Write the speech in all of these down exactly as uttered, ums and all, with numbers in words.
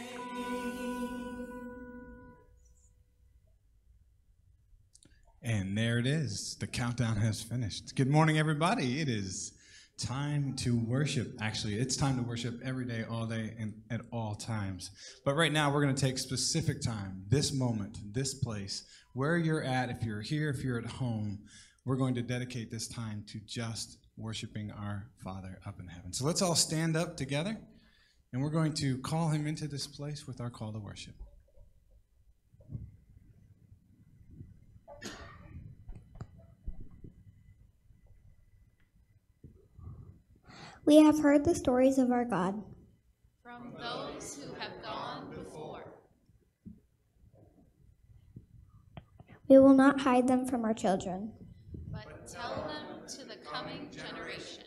And there it is. The countdown has finished. Good morning, everybody. It is time to worship. Actually, it's time to worship every day, all day, and at all times. But right now, we're going to take specific time, this moment, this place, where you're at, if you're here, if you're at home, we're going to dedicate this time to just worshiping our Father up in heaven. So let's all stand up together, and we're going to call him into this place with our call to worship. We have heard the stories of our God from those who have gone before. We will not hide them from our children, but tell them to the coming generation.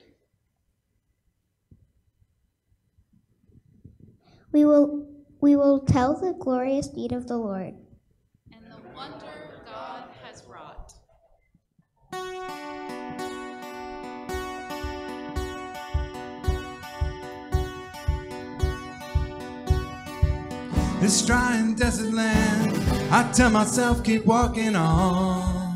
We will we will tell the glorious deed of the Lord and the wonder God has wrought. This dry and desert land, I tell myself keep walking on.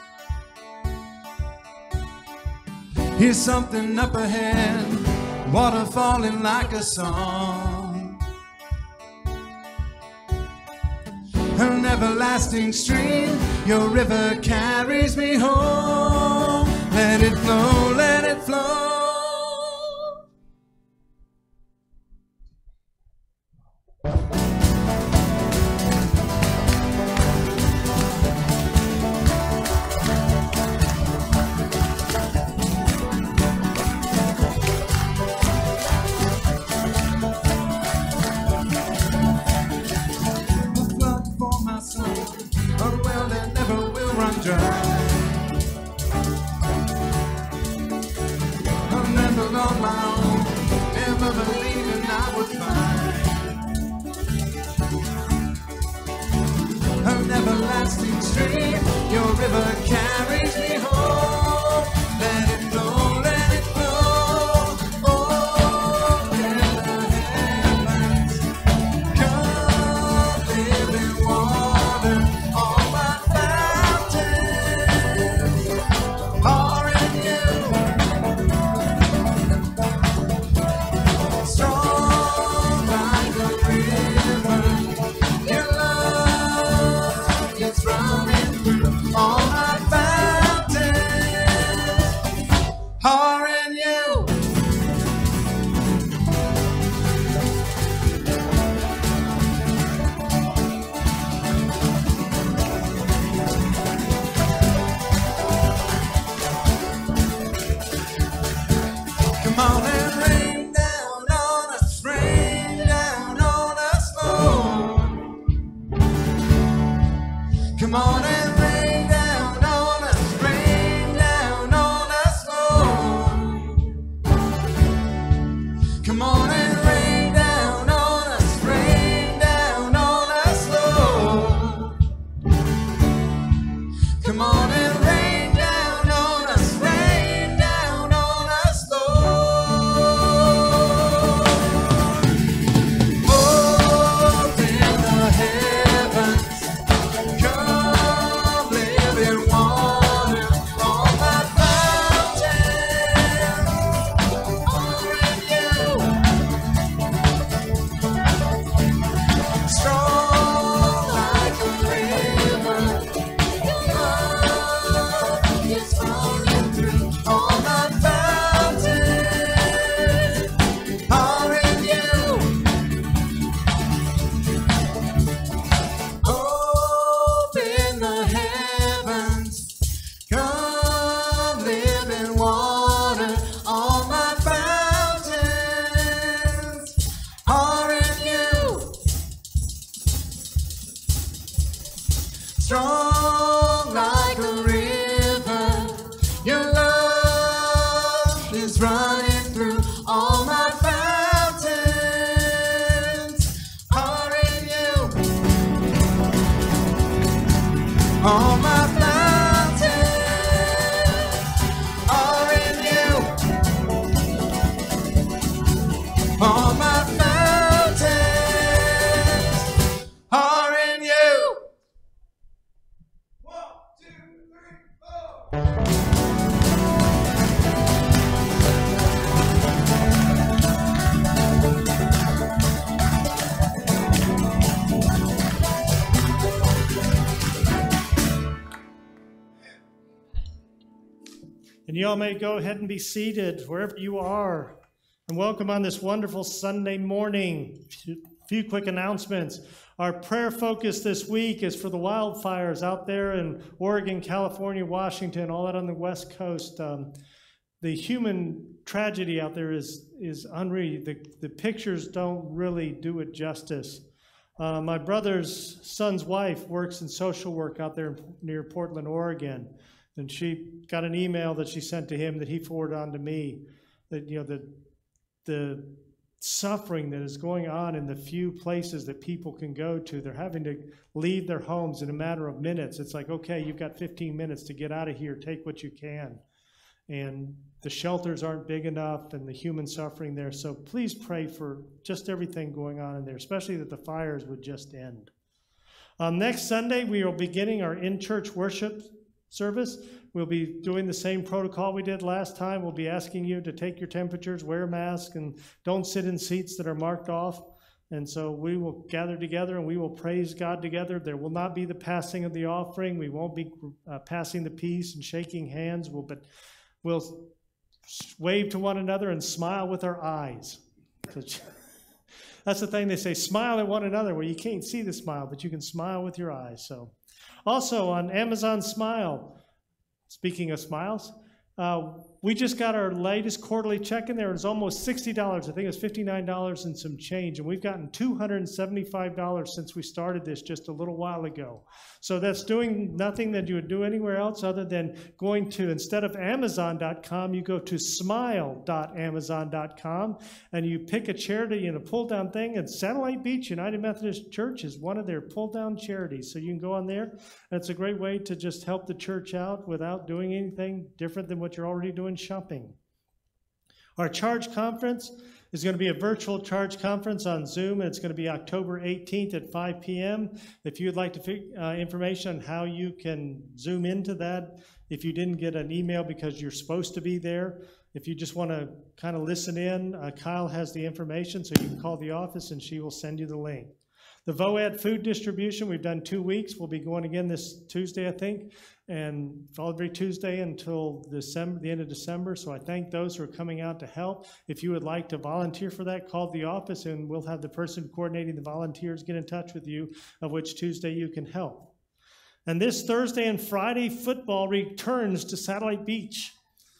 Here's something up ahead, water falling like a song. An everlasting stream, your river carries me home. Let it flow, let it flow. All my fountains And you all may go ahead and be seated wherever you are. And welcome on this wonderful Sunday morning. A few quick announcements. Our prayer focus this week is for the wildfires out there in Oregon, California, Washington, all that on the West Coast. Um, the human tragedy out there is, is unreal. The, the pictures don't really do it justice. Uh, my brother's son's wife works in social work out there near Portland, Oregon. And she got an email that she sent to him that he forwarded on to me, that, you know, the, the suffering that is going on in the few places that people can go to. They're having to leave their homes in a matter of minutes. It's like, okay, you've got fifteen minutes to get out of here, take what you can. And the shelters aren't big enough and the human suffering there. So please pray for just everything going on in there, especially that the fires would just end. Um, next Sunday, we are beginning our in-church worship service. We'll be doing the same protocol we did last time. We'll be asking you to take your temperatures, wear a mask, and don't sit in seats that are marked off. And so we will gather together and we will praise God together. There will not be the passing of the offering. We won't be uh, passing the peace and shaking hands. We'll, but we'll wave to one another and smile with our eyes. That's the thing they say, smile at one another. Well, you can't see the smile, but you can smile with your eyes. So. Also on Amazon Smile, speaking of smiles, uh, we just got our latest quarterly check in there. It was almost sixty dollars. I think it was fifty-nine dollars and some change. And we've gotten two hundred seventy-five dollars since we started this just a little while ago. So that's doing nothing that you would do anywhere else other than going to, instead of Amazon dot com, you go to smile dot amazon dot com and you pick a charity in a pull-down thing. And Satellite Beach United Methodist Church is one of their pull-down charities. So you can go on there. And it's a great way to just help the church out without doing anything different than what you're already doing shopping. Our Charge Conference is going to be a virtual Charge Conference on Zoom, and it's going to be October eighteenth at five p m If you'd like to uh, information on how you can Zoom into that, if you didn't get an email because you're supposed to be there, if you just want to kind of listen in, uh, Kyle has the information, so you can call the office and she will send you the link. The V O A D food distribution, we've done two weeks. We'll be going again this Tuesday, I think, and every Tuesday until December, the end of December. So I thank those who are coming out to help. If you would like to volunteer for that, call the office and we'll have the person coordinating the volunteers get in touch with you of which Tuesday you can help. And this Thursday and Friday, football returns to Satellite Beach.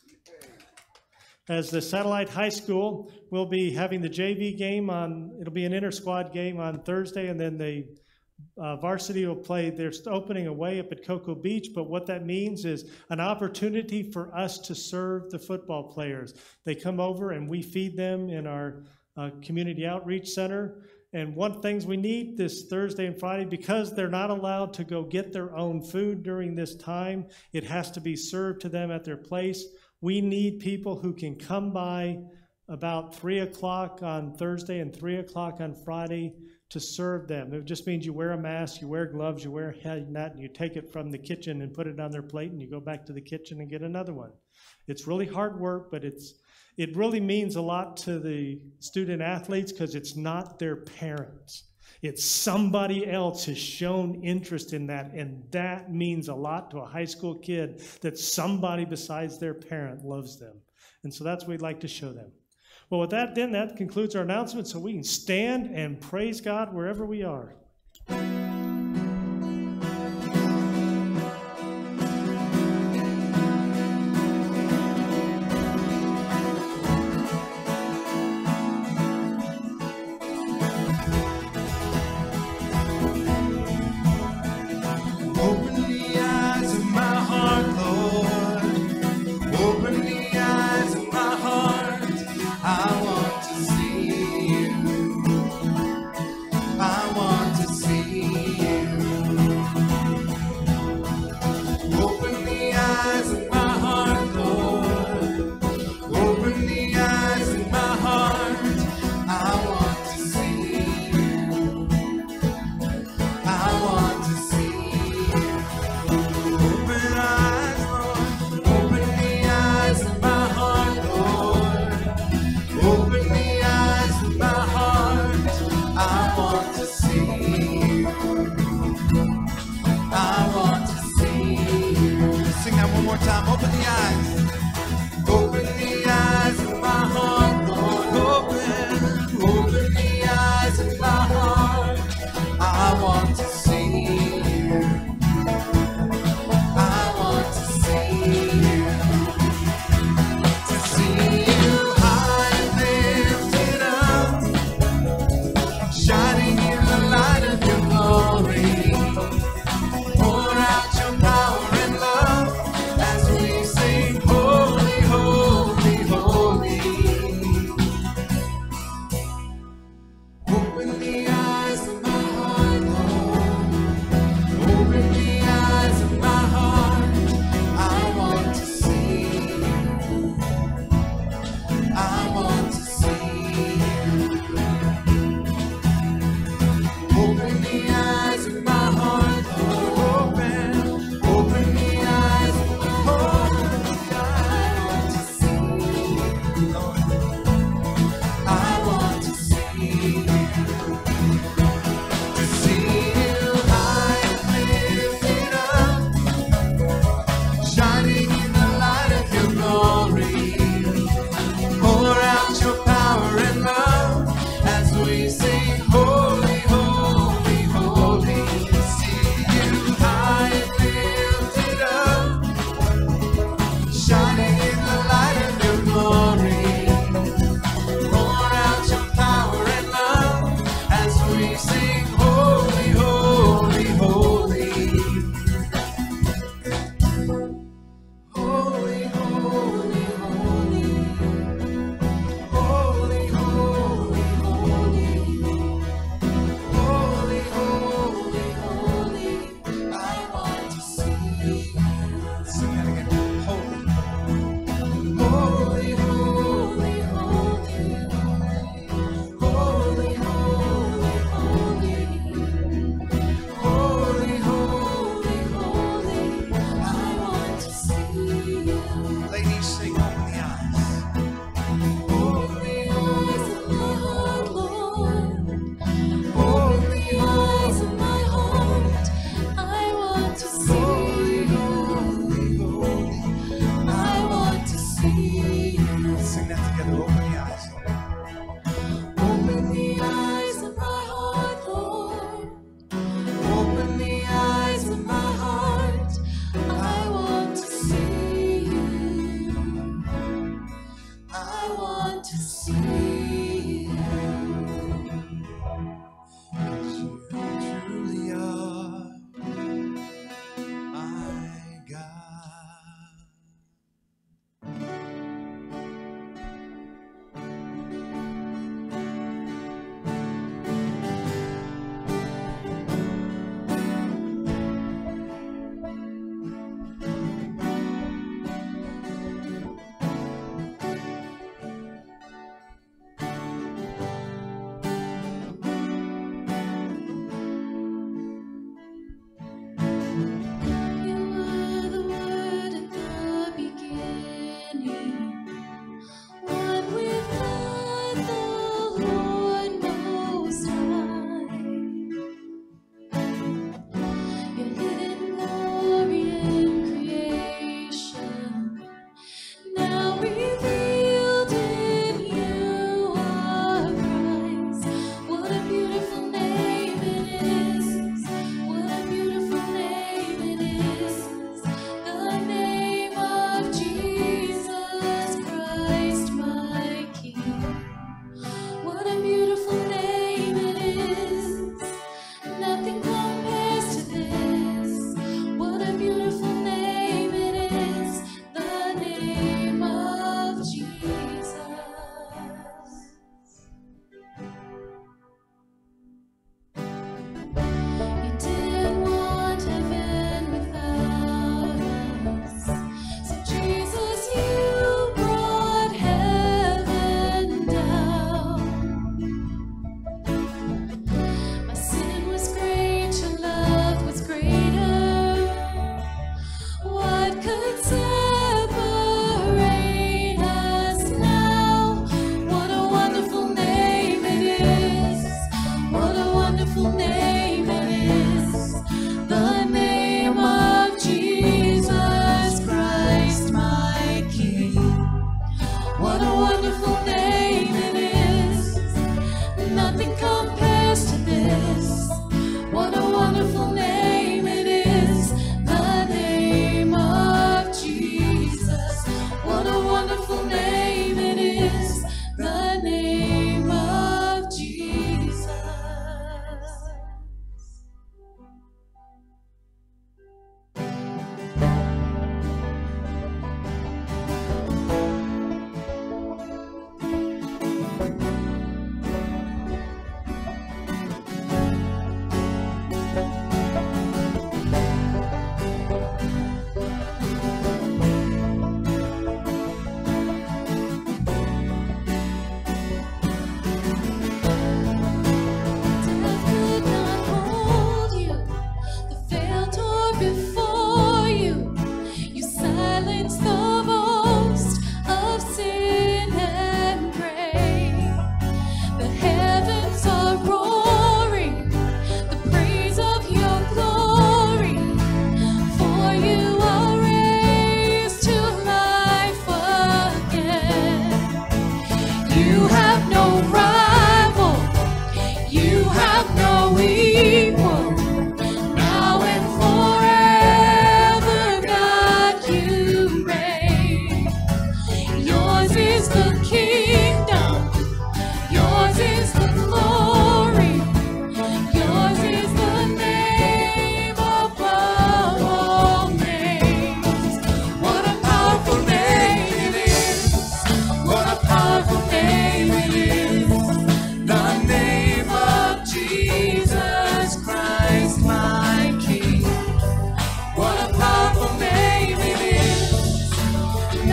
As the Satellite High School will be having the J V game on, it'll be an inter-squad game on Thursday, and then the uh, varsity will play their opening away up at Cocoa Beach. But what that means is an opportunity for us to serve the football players. They come over and we feed them in our uh, community outreach center. And one of the things we need this Thursday and Friday, because they're not allowed to go get their own food during this time, it has to be served to them at their place. We need people who can come by about three o'clock on Thursday and three o'clock on Friday to serve them. It just means you wear a mask, you wear gloves, you wear a head net, and you take it from the kitchen and put it on their plate, and you go back to the kitchen and get another one. It's really hard work, but it's it really means a lot to the student athletes because it's not their parents. It's somebody else has shown interest in that, and that means a lot to a high school kid that somebody besides their parent loves them. And so that's what we'd like to show them. Well, with that, then, that concludes our announcement, so we can stand and praise God wherever we are. Open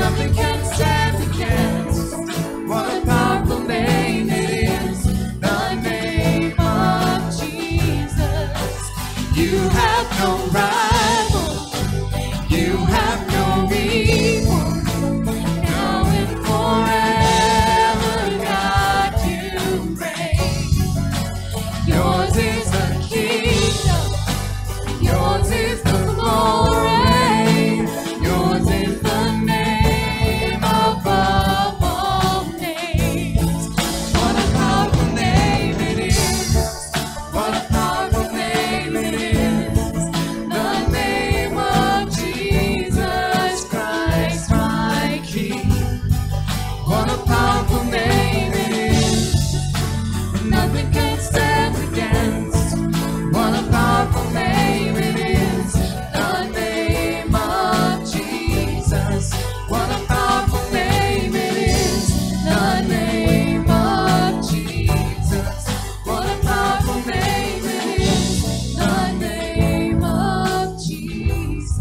Nothing can stand against. What a powerful name it is, the name of Jesus. You have no rival, you have no equal. Now and forever, God, you reign. Yours is the kingdom, yours is the glory. Yours is the name above all names. What a powerful name it is. What a powerful name it is. The name of Jesus Christ, my King. What a powerful name it is. Nothing can stand against. What a powerful name it is. The name of Jesus. What a powerful name it is. The name of Jesus. What a powerful name it is. The name of Jesus.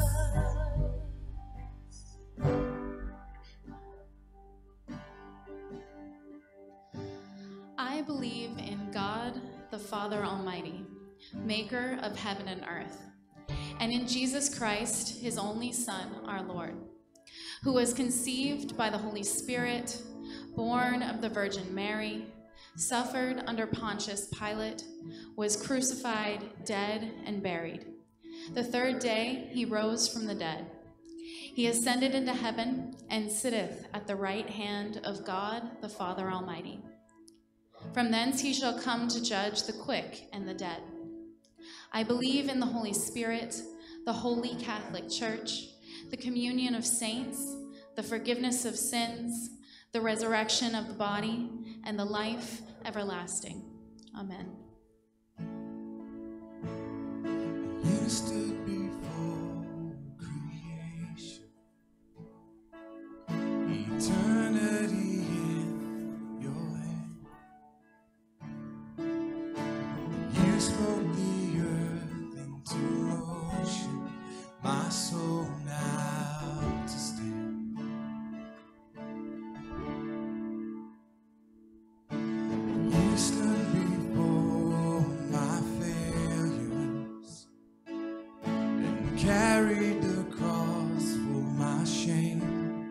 I believe in God, the Father Almighty, maker of heaven and earth, and in Jesus Christ, his only Son, our Lord, who was conceived by the Holy Spirit, born of the Virgin Mary, suffered under Pontius Pilate, was crucified, dead, and buried. The third day he rose from the dead. He ascended into heaven and sitteth at the right hand of God, the Father Almighty. From thence he shall come to judge the quick and the dead. I believe in the Holy Spirit, the holy Catholic Church, the communion of saints, the forgiveness of sins, the resurrection of the body, and the life everlasting. Amen. You stood before creation, eternity in your hand. You spoke the earth into motion, my soul now to stand. You stood before my failures and carried the cross for my shame.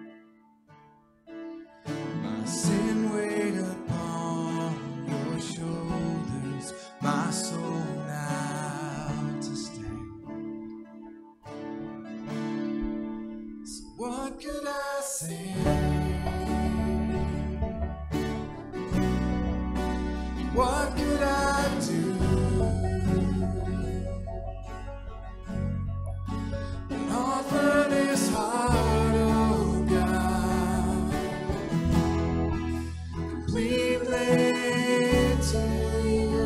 My sin weighed upon your shoulders, my soul now to stand. So what could I say? What could I do? And offer this heart, oh God, completely to you.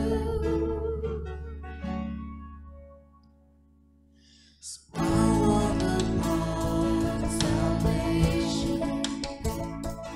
So I want upon salvation,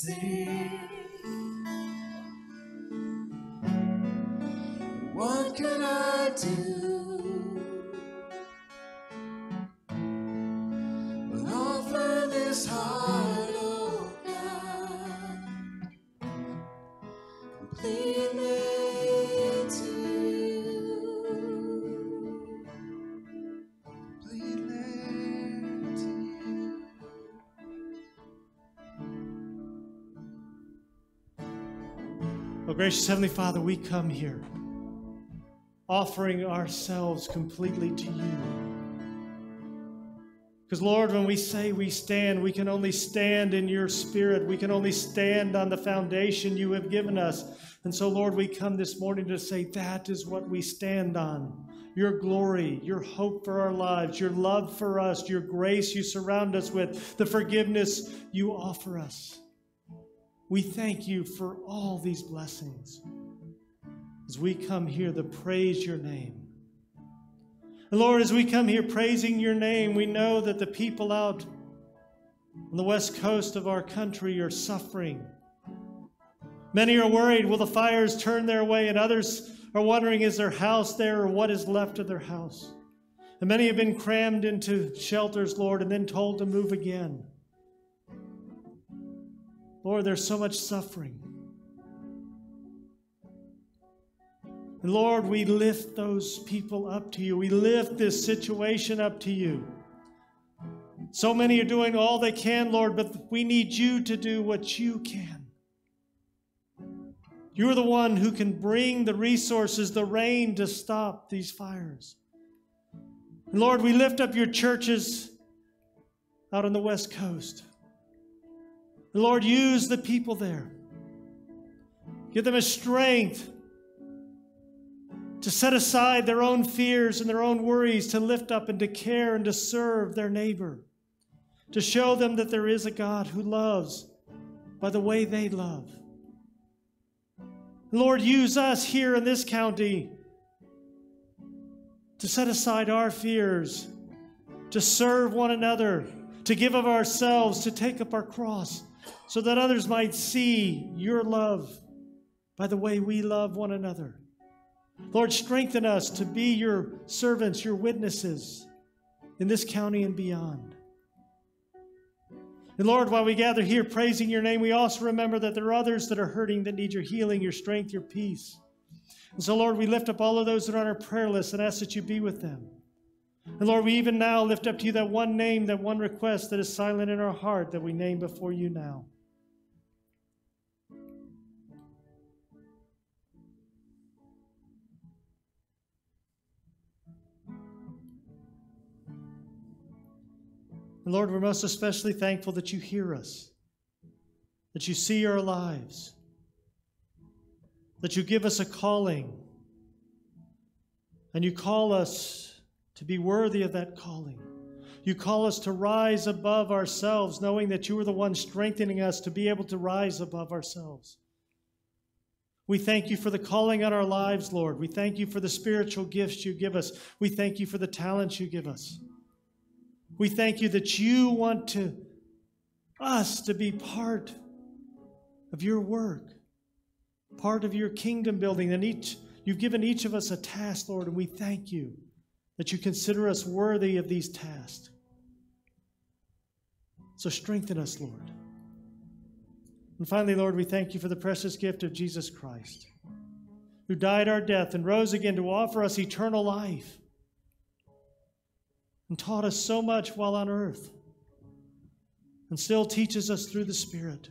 sing. What could I do but offer this heart, oh God, completely to you, completely to you. Oh, gracious Heavenly Father, we come here offering ourselves completely to you. Because, Lord, when we say we stand, we can only stand in your Spirit. We can only stand on the foundation you have given us. And so, Lord, we come this morning to say that is what we stand on. Your glory, your hope for our lives, your love for us, your grace you surround us with, the forgiveness you offer us. We thank you for all these blessings as we come here to praise your name. And Lord, as we come here praising your name, we know that the people out on the west coast of our country are suffering. Many are worried, will the fires turn their way? And others are wondering, is their house there or what is left of their house? And many have been crammed into shelters, Lord, and then told to move again. Lord, there's so much suffering. And Lord, we lift those people up to you. We lift this situation up to you. So many are doing all they can, Lord, but we need you to do what you can. You're the one who can bring the resources, the rain to stop these fires. And Lord, we lift up your churches out on the West Coast. And Lord, use the people there. Give them a strength to set aside their own fears and their own worries, to lift up and to care and to serve their neighbor, to show them that there is a God who loves by the way they love. Lord, use us here in this county to set aside our fears, to serve one another, to give of ourselves, to take up our cross, so that others might see your love by the way we love one another. Lord, strengthen us to be your servants, your witnesses in this county and beyond. And Lord, while we gather here praising your name, we also remember that there are others that are hurting, that need your healing, your strength, your peace. And so, Lord, we lift up all of those that are on our prayer list and ask that you be with them. And Lord, we even now lift up to you that one name, that one request that is silent in our heart that we name before you now. And Lord, we're most especially thankful that you hear us, that you see our lives, that you give us a calling, and you call us to be worthy of that calling. You call us to rise above ourselves, knowing that you are the one strengthening us to be able to rise above ourselves. We thank you for the calling on our lives, Lord. We thank you for the spiritual gifts you give us. We thank you for the talents you give us. We thank you that you want to us to be part of your work, part of your kingdom building. And each you've given each of us a task, Lord, and we thank you that you consider us worthy of these tasks. So strengthen us, Lord. And finally, Lord, we thank you for the precious gift of Jesus Christ, who died our death and rose again to offer us eternal life, and taught us so much while on earth, and still teaches us through the Spirit.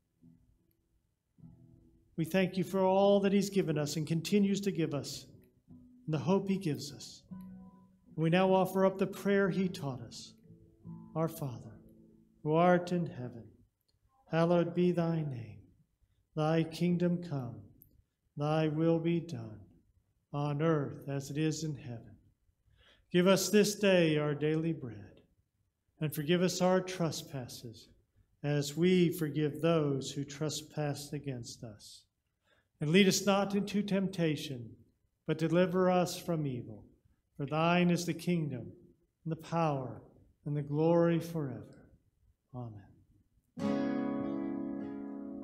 We thank you for all that he's given us and continues to give us, and the hope he gives us. And we now offer up the prayer he taught us. Our Father, who art in heaven, hallowed be thy name. Thy kingdom come, thy will be done, on earth as it is in heaven. Give us this day our daily bread, and forgive us our trespasses, as we forgive those who trespass against us. And lead us not into temptation, but deliver us from evil. For thine is the kingdom, and the power, and the glory forever. Amen.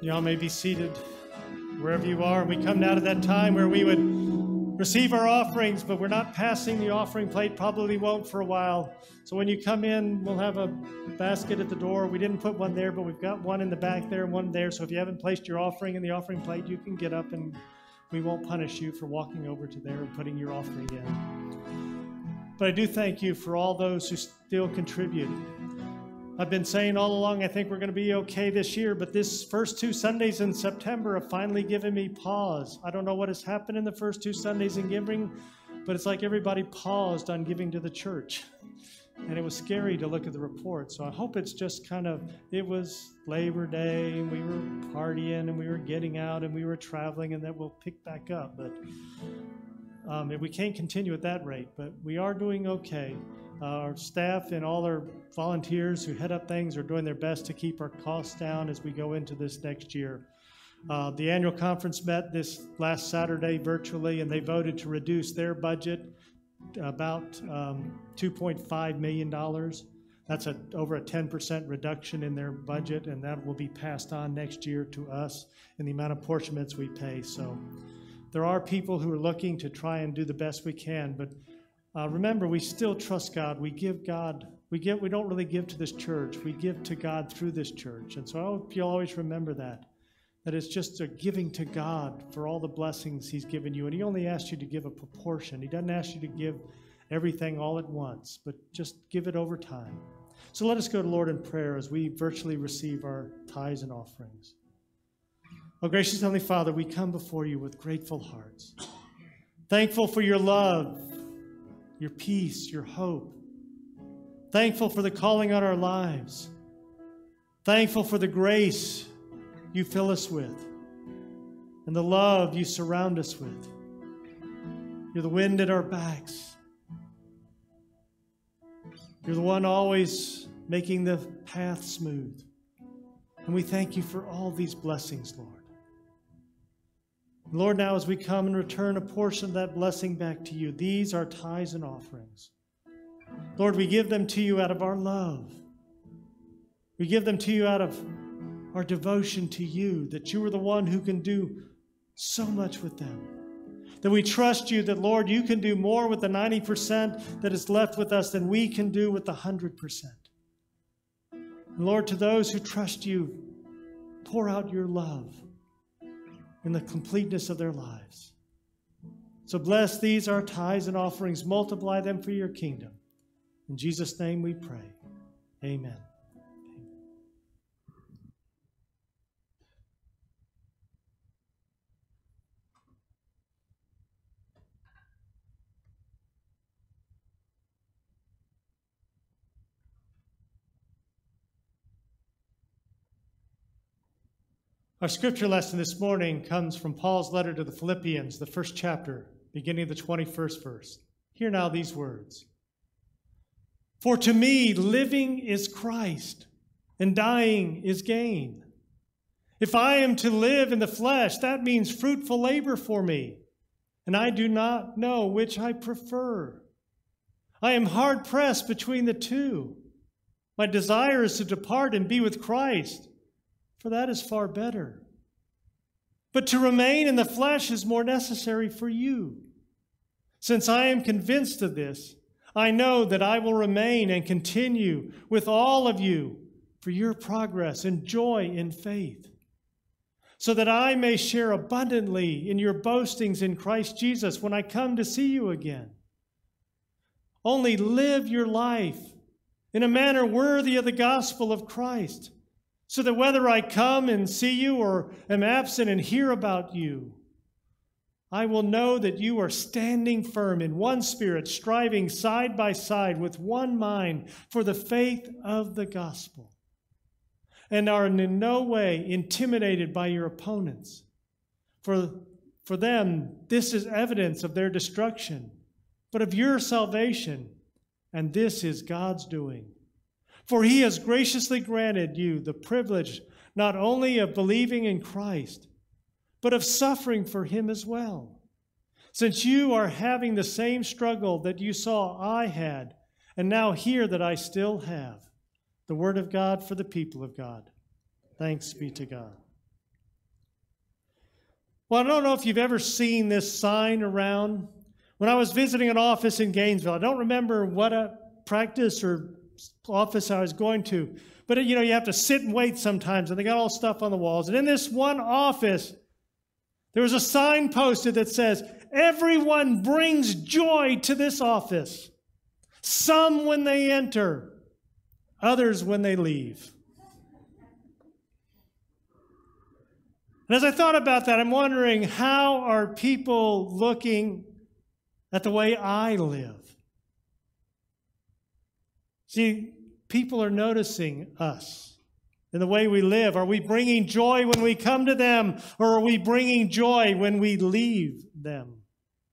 Y'all may be seated wherever you are. We come now to that time where we would receive our offerings, but we're not passing the offering plate, probably won't for a while. So when you come in, we'll have a basket at the door. We didn't put one there, but we've got one in the back there and one there. So if you haven't placed your offering in the offering plate, you can get up and we won't punish you for walking over to there and putting your offering in. But I do thank you for all those who still contribute. I've been saying all along, I think we're going to be okay this year, but this first two Sundays in September have finally given me pause. I don't know what has happened in the first two Sundays in giving, but it's like everybody paused on giving to the church. And it was scary to look at the report. So I hope it's just kind of, it was Labor Day, and we were partying, and we were getting out, and we were traveling, and that will pick back up. But um, we can't continue at that rate, but we are doing okay. Uh, our staff and all our volunteers who head up things are doing their best to keep our costs down as we go into this next year. Uh, the annual conference met this last Saturday virtually, and they voted to reduce their budget about um, two point five million dollars. That's a, over a ten percent reduction in their budget, and that will be passed on next year to us in the amount of apportionments we pay. So there are people who are looking to try and do the best we can, but Uh, remember, we still trust God. We give God, we give, we don't really give to this church. We give to God through this church. And so I hope you'll always remember that, that it's just a giving to God for all the blessings he's given you. And he only asks you to give a proportion. He doesn't ask you to give everything all at once, but just give it over time. So let us go to Lord in prayer as we virtually receive our tithes and offerings. Oh, gracious Heavenly Father, we come before you with grateful hearts, thankful for your love, your peace, your hope. Thankful for the calling on our lives. Thankful for the grace you fill us with and the love you surround us with. You're the wind at our backs. You're the one always making the path smooth. And we thank you for all these blessings, Lord. Lord, now as we come and return a portion of that blessing back to you, these are tithes and offerings. Lord, we give them to you out of our love. We give them to you out of our devotion to you, that you are the one who can do so much with them. That we trust you that, Lord, you can do more with the ninety percent that is left with us than we can do with the one hundred percent. And Lord, to those who trust you, pour out your love in the completeness of their lives. So bless these, our tithes and offerings. Multiply them for your kingdom. In Jesus' name we pray. Amen. Our scripture lesson this morning comes from Paul's letter to the Philippians, the first chapter, beginning of the twenty-first verse. Hear now these words. For to me, living is Christ, and dying is gain. If I am to live in the flesh, that means fruitful labor for me, and I do not know which I prefer. I am hard pressed between the two. My desire is to depart and be with Christ, for that is far better. But to remain in the flesh is more necessary for you. Since I am convinced of this, I know that I will remain and continue with all of you for your progress and joy in faith, so that I may share abundantly in your boastings in Christ Jesus when I come to see you again. Only live your life in a manner worthy of the gospel of Christ, so that whether I come and see you or am absent and hear about you, I will know that you are standing firm in one spirit, striving side by side with one mind for the faith of the gospel, and are in no way intimidated by your opponents. For, for them, this is evidence of their destruction, but of your salvation, and this is God's doing. For he has graciously granted you the privilege not only of believing in Christ, but of suffering for him as well, since you are having the same struggle that you saw I had, and now hear that I still have. The word of God for the people of God. Thanks be to God. Well, I don't know if you've ever seen this sign around. When I was visiting an office in Gainesville, I don't remember what a practice or office I was going to, but you know, you have to sit and wait sometimes, and they got all stuff on the walls. And in this one office, there was a sign posted that says, "Everyone brings joy to this office. Some when they enter, others when they leave." And as I thought about that, I'm wondering, how are people looking at the way I live? See, people are noticing us and the way we live. Are we bringing joy when we come to them, or are we bringing joy when we leave them?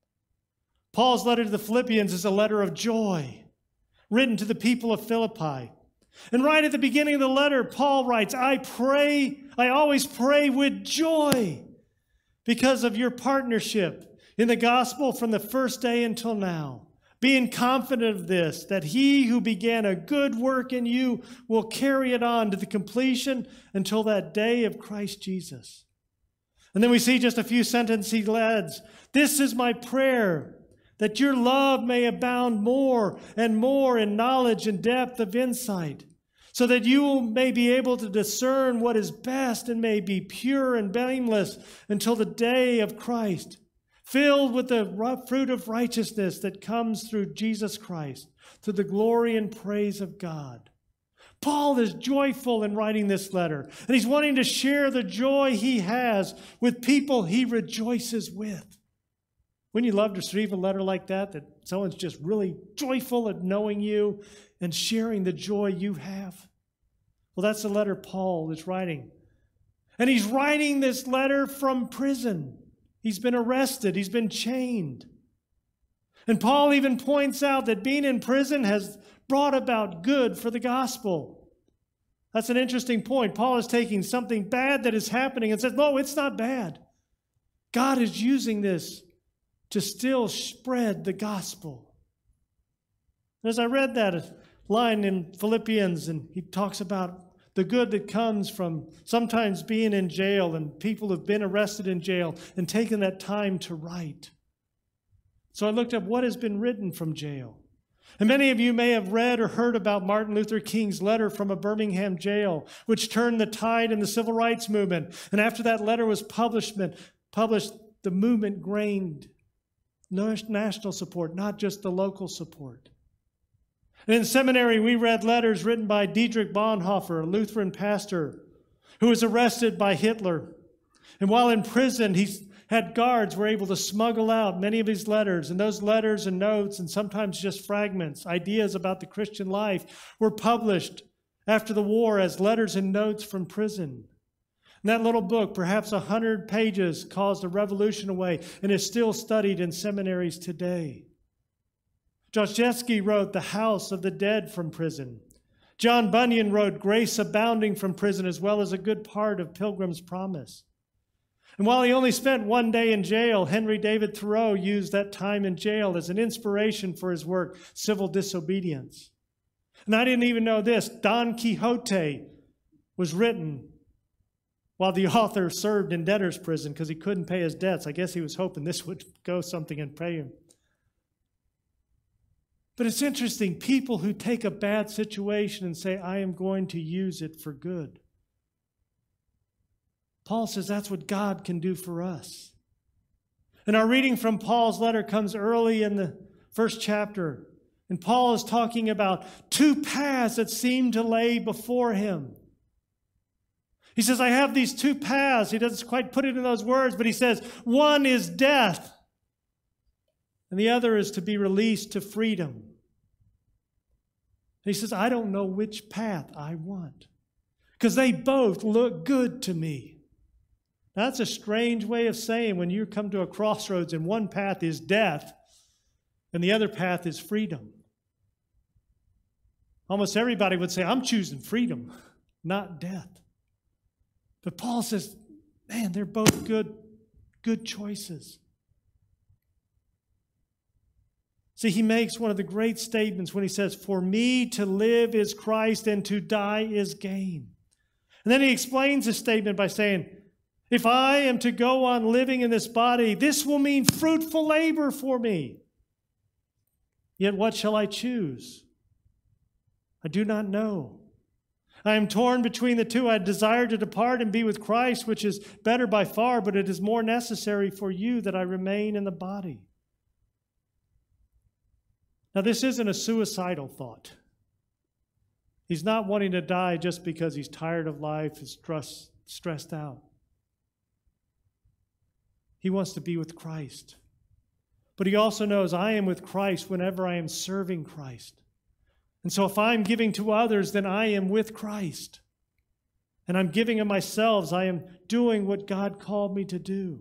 Paul's letter to the Philippians is a letter of joy, written to the people of Philippi. And right at the beginning of the letter, Paul writes, I pray, I always pray with joy because of your partnership in the gospel from the first day until now, being confident of this, that he who began a good work in you will carry it on to the completion until that day of Christ Jesus. And then we see just a few sentences he adds, this is my prayer, that your love may abound more and more in knowledge and depth of insight, so that you may be able to discern what is best and may be pure and blameless until the day of Christ, filled with the fruit of righteousness that comes through Jesus Christ, to the glory and praise of God. Paul is joyful in writing this letter, and he's wanting to share the joy he has with people he rejoices with. Wouldn't you love to receive a letter like that, that someone's just really joyful at knowing you and sharing the joy you have? Well, that's the letter Paul is writing. And he's writing this letter from prison. He's been arrested. He's been chained. And Paul even points out that being in prison has brought about good for the gospel. That's an interesting point. Paul is taking something bad that is happening and says, no, it's not bad. God is using this to still spread the gospel. As I read that line in Philippians, and he talks about the good that comes from sometimes being in jail, and people have been arrested in jail and taken that time to write. So I looked up what has been written from jail. And many of you may have read or heard about Martin Luther King's letter from a Birmingham jail, which turned the tide in the civil rights movement. And after that letter was published, published the movement gained national support, not just the local support. And in seminary, we read letters written by Dietrich Bonhoeffer, a Lutheran pastor, who was arrested by Hitler. And while in prison, he had guards were able to smuggle out many of his letters. And those letters and notes, and sometimes just fragments, ideas about the Christian life, were published after the war as letters and notes from prison. And that little book, perhaps a hundred pages, caused a revolution away and is still studied in seminaries today. Dostoevsky wrote The House of the Dead from prison. John Bunyan wrote Grace Abounding from prison, as well as a good part of Pilgrim's Promise. And while he only spent one day in jail, Henry David Thoreau used that time in jail as an inspiration for his work, Civil Disobedience. And I didn't even know this. Don Quixote was written while the author served in debtor's prison because he couldn't pay his debts. I guess he was hoping this would go something and pay him. But it's interesting, people who take a bad situation and say, I am going to use it for good. Paul says that's what God can do for us. And our reading from Paul's letter comes early in the first chapter. And Paul is talking about two paths that seem to lay before him. He says, I have these two paths. He doesn't quite put it in those words, but he says, one is death, and the other is to be released to freedom. And he says, I don't know which path I want, because they both look good to me. That's a strange way of saying when you come to a crossroads and one path is death and the other path is freedom. Almost everybody would say, I'm choosing freedom, not death. But Paul says, man, they're both good, good choices. See, he makes one of the great statements when he says, for me to live is Christ and to die is gain. And then he explains his statement by saying, If I am to go on living in this body, this will mean fruitful labor for me. Yet what shall I choose? I do not know. I am torn between the two. I desire to depart and be with Christ, which is better by far, but it is more necessary for you that I remain in the body. Now, this isn't a suicidal thought. He's not wanting to die just because he's tired of life, is stress, stressed out. He wants to be with Christ. But he also knows I am with Christ whenever I am serving Christ. And so if I'm giving to others, then I am with Christ. And I'm giving of myself. I am doing what God called me to do.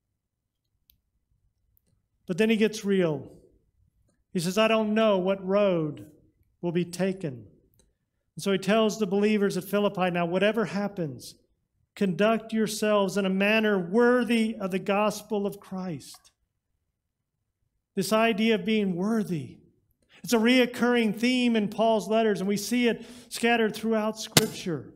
But then he gets real. He says, I don't know what road will be taken. And so he tells the believers at Philippi, now whatever happens, conduct yourselves in a manner worthy of the gospel of Christ. This idea of being worthy. It's a reoccurring theme in Paul's letters, and we see it scattered throughout Scripture.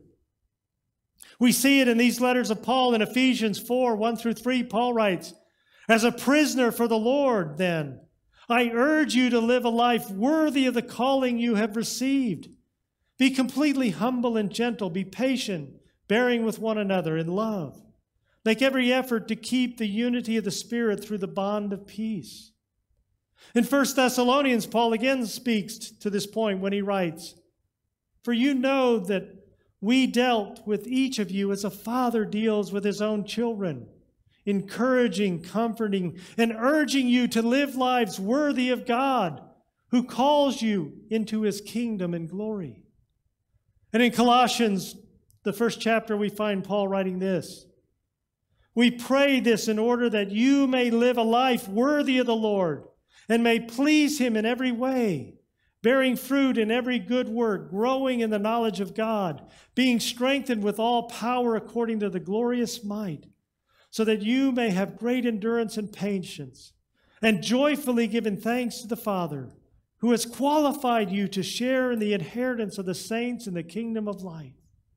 We see it in these letters of Paul in Ephesians four, one through three. Paul writes, as a prisoner for the Lord, then, I urge you to live a life worthy of the calling you have received. Be completely humble and gentle. Be patient, bearing with one another in love. Make every effort to keep the unity of the Spirit through the bond of peace. In First Thessalonians, Paul again speaks to this point when he writes, for you know that we dealt with each of you as a father deals with his own children, encouraging, comforting, and urging you to live lives worthy of God, who calls you into his kingdom and glory. And in Colossians, the first chapter, we find Paul writing this. We pray this in order that you may live a life worthy of the Lord and may please him in every way, bearing fruit in every good work, growing in the knowledge of God, being strengthened with all power according to the glorious might, so that you may have great endurance and patience, and joyfully giving thanks to the Father, who has qualified you to share in the inheritance of the saints in the kingdom of light.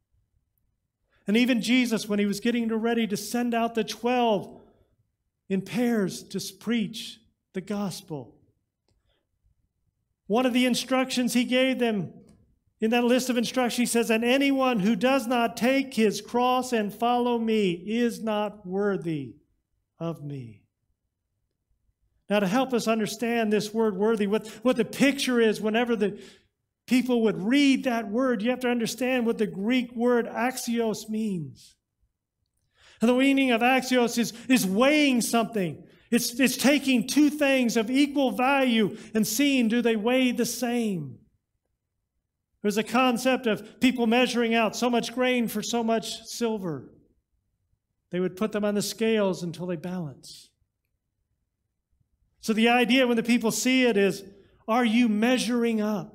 And even Jesus, when he was getting ready to send out the twelve in pairs to preach the gospel, one of the instructions he gave them in that list of instructions, he says, and anyone who does not take his cross and follow me is not worthy of me. Now, to help us understand this word worthy, what, what the picture is whenever the people would read that word, you have to understand what the Greek word axios means. And the meaning of axios is, is weighing something. It's, it's taking two things of equal value and seeing, do they weigh the same? There's a concept of people measuring out so much grain for so much silver. They would put them on the scales until they balance. So the idea when the people see it is, are you measuring up?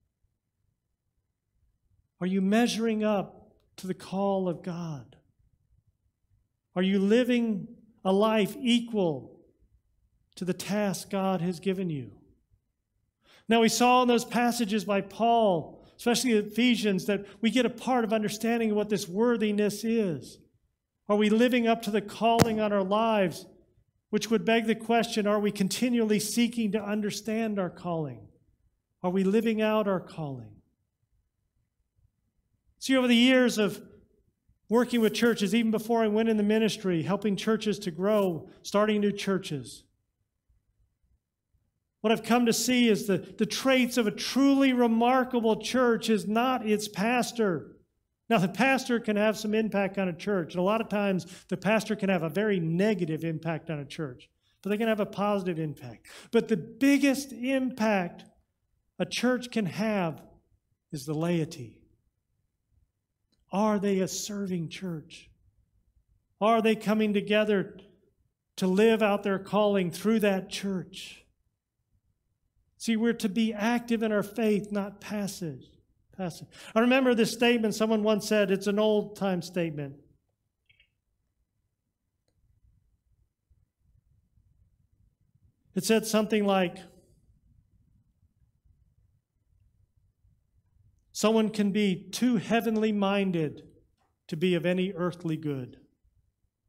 Are you measuring up to the call of God? Are you living a life equal to the task God has given you? Now, we saw in those passages by Paul, especially Ephesians, that we get a part of understanding what this worthiness is. Are we living up to the calling on our lives? Which would beg the question, are we continually seeking to understand our calling? Are we living out our calling? See, over the years of working with churches, even before I went in the ministry, helping churches to grow, starting new churches, what I've come to see is the, the traits of a truly remarkable church is not its pastor. Now, the pastor can have some impact on a church, and a lot of times the pastor can have a very negative impact on a church, but they can have a positive impact. But the biggest impact a church can have is the laity. Are they a serving church? Are they coming together to live out their calling through that church? See, we're to be active in our faith, not passive. passive. I remember this statement someone once said. It's an old-time statement. It said something like, someone can be too heavenly minded to be of any earthly good.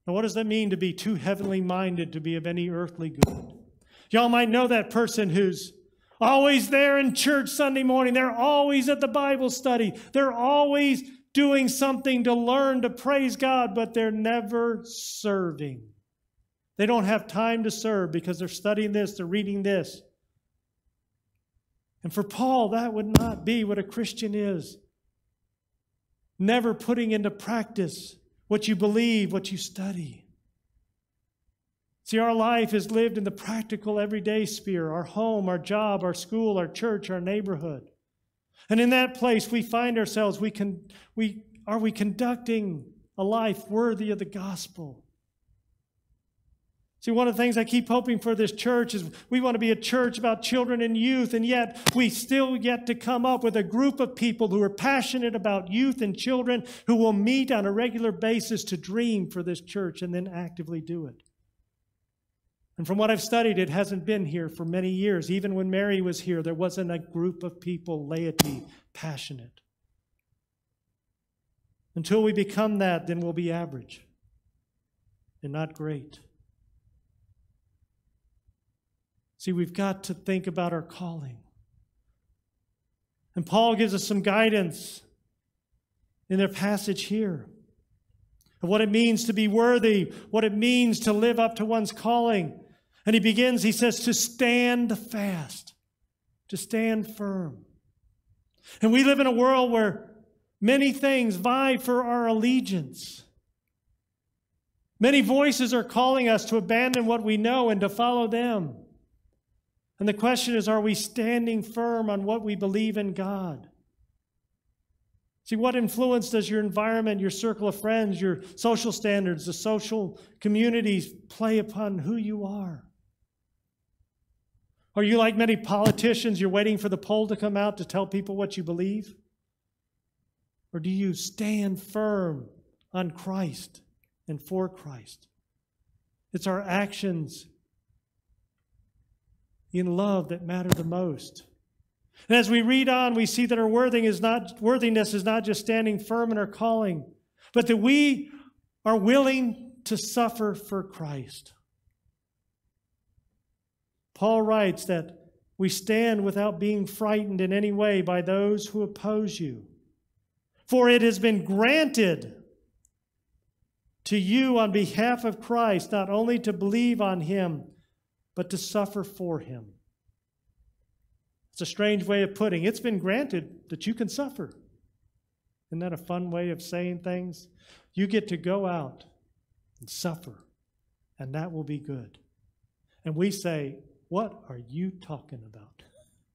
Now, what does that mean to be too heavenly minded to be of any earthly good? Y'all might know that person who's always there in church Sunday morning. They're always at the Bible study. They're always doing something to learn to praise God, but they're never serving. They don't have time to serve because they're studying this, they're reading this. And for Paul, that would not be what a Christian is. Never putting into practice what you believe, what you study. See, our life is lived in the practical, everyday sphere, our home, our job, our school, our church, our neighborhood. And in that place, we find ourselves, we can, we, are we conducting a life worthy of the gospel? See, one of the things I keep hoping for this church is we want to be a church about children and youth, and yet we still yet to come up with a group of people who are passionate about youth and children who will meet on a regular basis to dream for this church and then actively do it. And from what I've studied, it hasn't been here for many years. Even when Mary was here, there wasn't a group of people, laity, passionate. Until we become that, then we'll be average and not great. See, we've got to think about our calling. And Paul gives us some guidance in their passage here of what it means to be worthy, what it means to live up to one's calling. And he begins, he says, to stand fast, to stand firm. And we live in a world where many things vie for our allegiance. Many voices are calling us to abandon what we know and to follow them. And the question is, are we standing firm on what we believe in God? See, what influence does your environment, your circle of friends, your social standards, the social communities play upon who you are? Are you like many politicians, you're waiting for the poll to come out to tell people what you believe? Or do you stand firm on Christ and for Christ? It's our actions in love that matter the most. And as we read on, we see that our worthiness is not, worthiness is not just standing firm in our calling, but that we are willing to suffer for Christ. Paul writes that we stand without being frightened in any way by those who oppose you. For it has been granted to you on behalf of Christ not only to believe on him, but to suffer for him. It's a strange way of putting it. It's been granted that you can suffer. Isn't that a fun way of saying things? You get to go out and suffer, and that will be good. And we say, what are you talking about?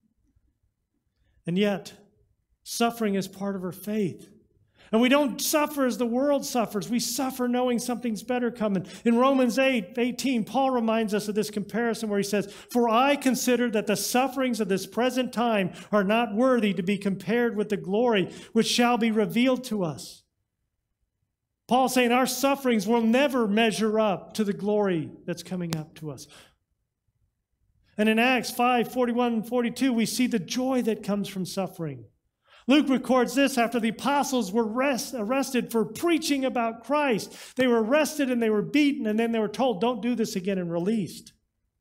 And yet, suffering is part of our faith. And we don't suffer as the world suffers. We suffer knowing something's better coming. In Romans eight eighteen, Paul reminds us of this comparison where he says, "For I consider that the sufferings of this present time are not worthy to be compared with the glory which shall be revealed to us." Paul's saying our sufferings will never measure up to the glory that's coming up to us. And in Acts five forty-one and forty-two, we see the joy that comes from suffering. Luke records this after the apostles were rest, arrested for preaching about Christ. They were arrested and they were beaten, and then they were told, don't do this again, and released.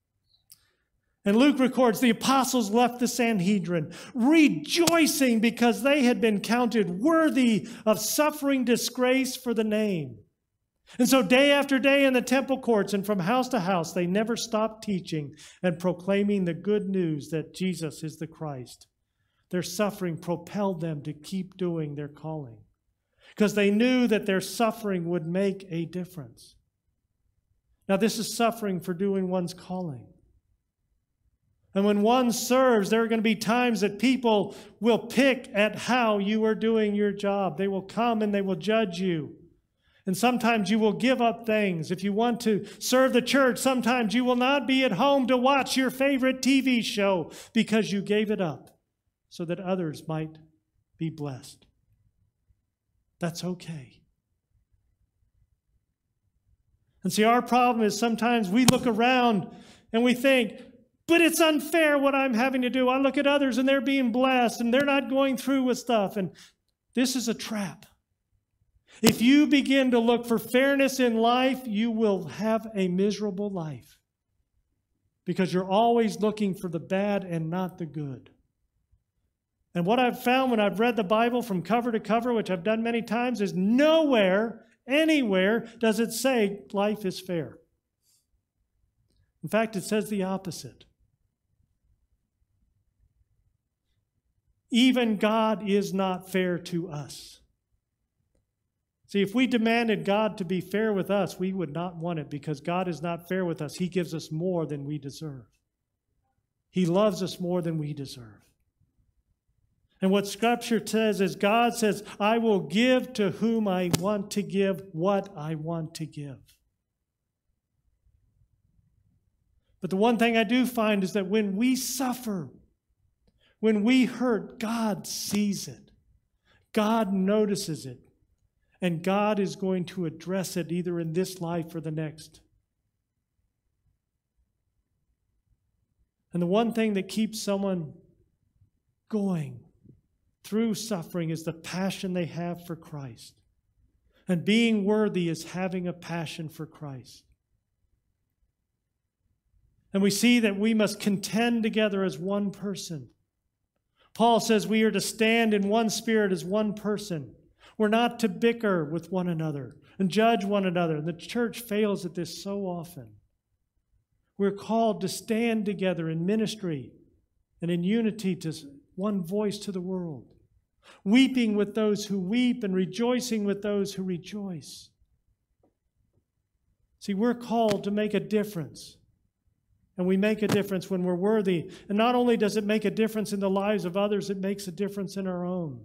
And Luke records the apostles left the Sanhedrin, rejoicing because they had been counted worthy of suffering disgrace for the name. And so day after day in the temple courts and from house to house, they never stopped teaching and proclaiming the good news that Jesus is the Christ. Their suffering propelled them to keep doing their calling because they knew that their suffering would make a difference. Now, this is suffering for doing one's calling. And when one serves, there are going to be times that people will pick at how you are doing your job. They will come and they will judge you. And sometimes you will give up things. If you want to serve the church, sometimes you will not be at home to watch your favorite T V show because you gave it up so that others might be blessed. That's okay. And see, our problem is sometimes we look around and we think, but it's unfair what I'm having to do. I look at others and they're being blessed and they're not going through with stuff. And this is a trap. If you begin to look for fairness in life, you will have a miserable life because you're always looking for the bad and not the good. And what I've found when I've read the Bible from cover to cover, which I've done many times, is nowhere, anywhere does it say life is fair. In fact, it says the opposite. Even God is not fair to us. See, if we demanded God to be fair with us, we would not want it because God is not fair with us. He gives us more than we deserve. He loves us more than we deserve. And what Scripture says is God says, I will give to whom I want to give what I want to give. But the one thing I do find is that when we suffer, when we hurt, God sees it. God notices it. And God is going to address it either in this life or the next. And the one thing that keeps someone going through suffering is the passion they have for Christ. And being worthy is having a passion for Christ. And we see that we must contend together as one person. Paul says we are to stand in one spirit as one person. We're not to bicker with one another and judge one another. And the church fails at this so often. We're called to stand together in ministry and in unity to one voice to the world, weeping with those who weep and rejoicing with those who rejoice. See, we're called to make a difference. And we make a difference when we're worthy. And not only does it make a difference in the lives of others, it makes a difference in our own.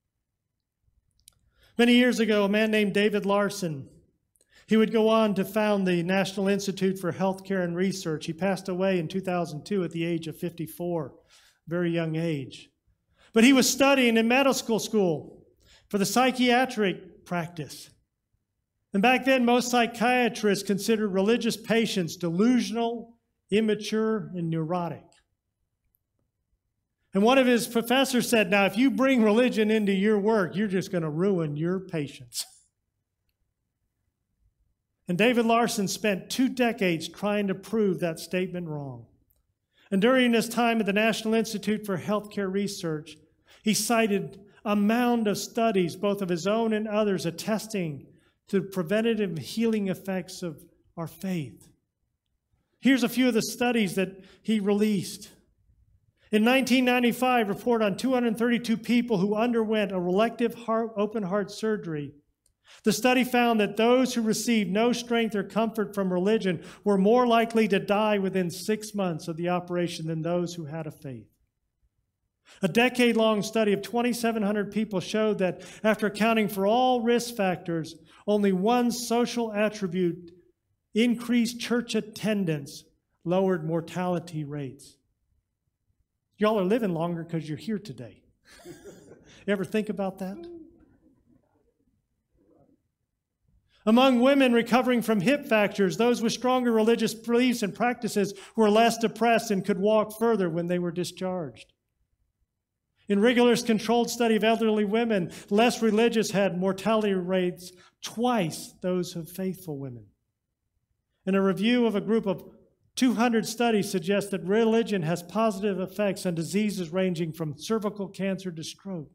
Many years ago, a man named David Larson, he would go on to found the National Institute for Healthcare and Research. He passed away in two thousand two at the age of fifty-four, very young age. But he was studying in medical school for the psychiatric practice. And back then, most psychiatrists considered religious patients delusional, immature, and neurotic. And one of his professors said, now, if you bring religion into your work, you're just going to ruin your patients. And David Larson spent two decades trying to prove that statement wrong. And during his time at the National Institute for Healthcare Research, he cited a mound of studies, both of his own and others, attesting to the preventative healing effects of our faith. Here's a few of the studies that he released. In nineteen ninety-five, a report on two hundred thirty-two people who underwent a elective heart, open heart surgery. The study found that those who received no strength or comfort from religion were more likely to die within six months of the operation than those who had a faith. A decade-long study of twenty-seven hundred people showed that after accounting for all risk factors, only one social attribute, increased church attendance, lowered mortality rates. Y'all are living longer because you're here today. You ever think about that? Among women recovering from hip fractures, those with stronger religious beliefs and practices were less depressed and could walk further when they were discharged. In rigorous controlled study of elderly women, less religious had mortality rates twice those of faithful women. In a review of a group of two hundred studies suggests that religion has positive effects on diseases ranging from cervical cancer to stroke.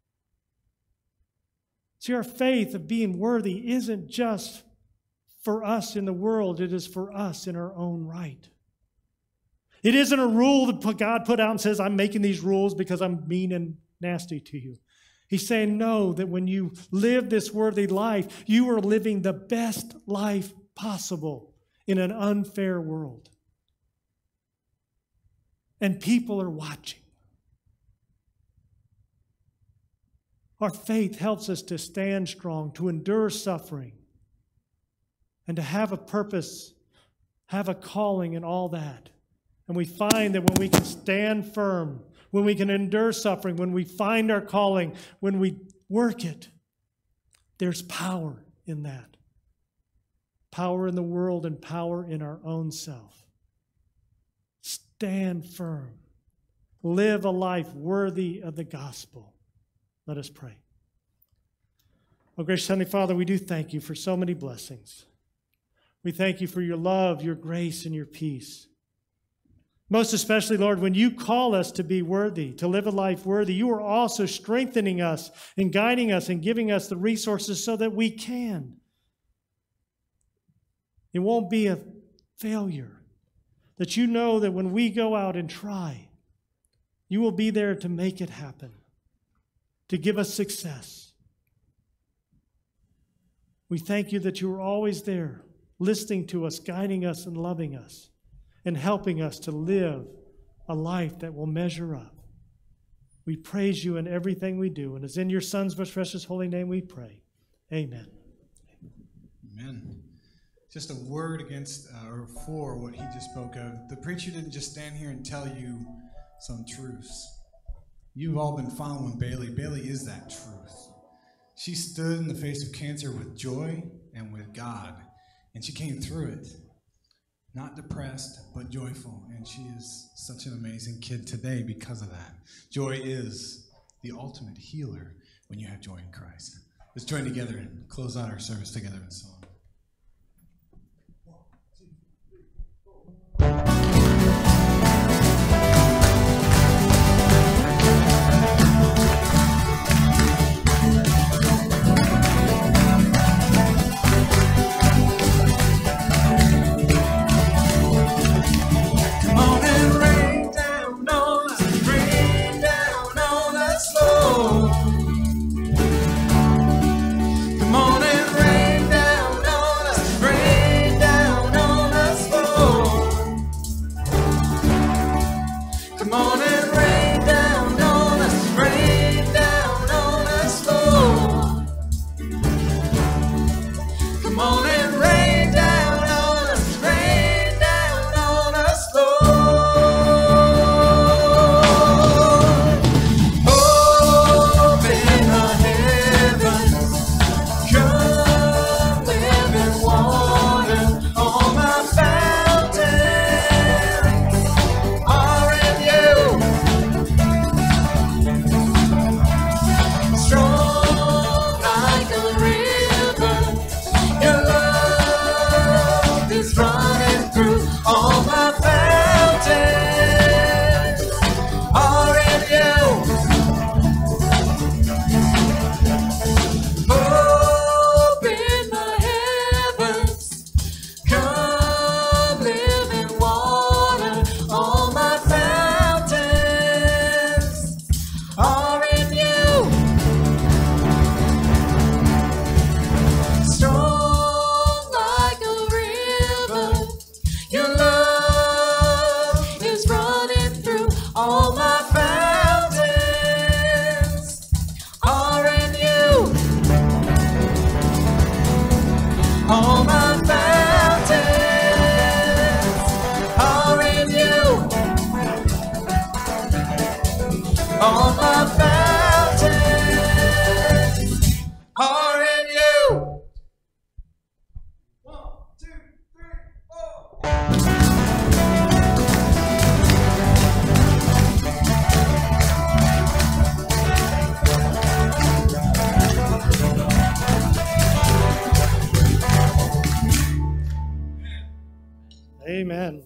See, our faith of being worthy isn't just for us in the world, it is for us in our own right. It isn't a rule that God put out and says, I'm making these rules because I'm mean and nasty to you. He's saying, no, that when you live this worthy life, you are living the best life possible in an unfair world. And people are watching. Our faith helps us to stand strong, to endure suffering, and to have a purpose, have a calling and all that. And we find that when we can stand firm, when we can endure suffering, when we find our calling, when we work it, there's power in that. Power in the world and power in our own self. Stand firm. Live a life worthy of the gospel. Let us pray. Oh, gracious Heavenly Father, we do thank you for so many blessings. We thank you for your love, your grace, and your peace. Most especially, Lord, when you call us to be worthy, to live a life worthy, you are also strengthening us and guiding us and giving us the resources so that we can. It won't be a failure. That you know that when we go out and try, you will be there to make it happen, to give us success. We thank you that you are always there, listening to us, guiding us, and loving us, and helping us to live a life that will measure up. We praise you in everything we do, and it's in your Son's most precious holy name we pray. Amen. Amen. Just a word against uh, or for what he just spoke of. The preacher didn't just stand here and tell you some truths. You've all been following Bailey. Bailey is that truth. She stood in the face of cancer with joy and with God, and she came through it. Not depressed, but joyful. And she is such an amazing kid today because of that. Joy is the ultimate healer when you have joy in Christ. Let's join together and close out our service together in song. Amen.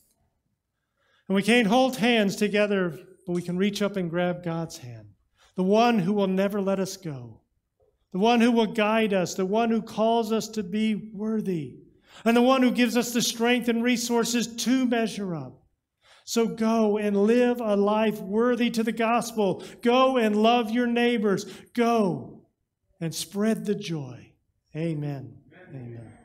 And we can't hold hands together, but we can reach up and grab God's hand. The one who will never let us go. The one who will guide us. The one who calls us to be worthy. And the one who gives us the strength and resources to measure up. So go and live a life worthy to the gospel. Go and love your neighbors. Go and spread the joy. Amen. Amen. Amen.